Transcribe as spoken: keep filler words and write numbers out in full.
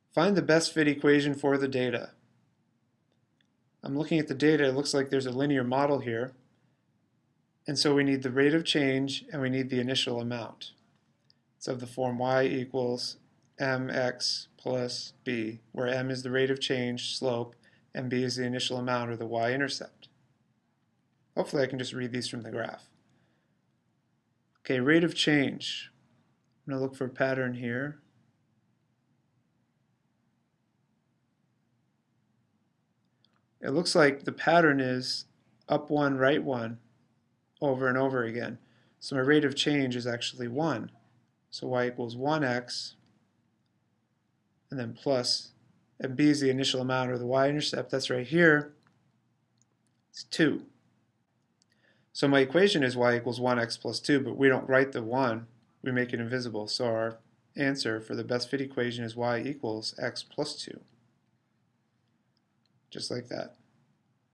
Find the best fit equation for the data. I'm looking at the data. It looks like there's a linear model here. And so we need the rate of change and we need the initial amount. It's of the form y equals mx plus b, where m is the rate of change, slope, and b is the initial amount, or the y-intercept. Hopefully I can just read these from the graph. Okay, rate of change. I'm going to look for a pattern here. It looks like the pattern is up one, right one, over and over again. So my rate of change is actually one. So y equals one x, and then plus, and b is the initial amount, or the y-intercept. That's right here. It's two. So my equation is y equals one x plus two, but we don't write the one. We make it invisible. So our answer for the best fit equation is y equals x plus two. Just like that.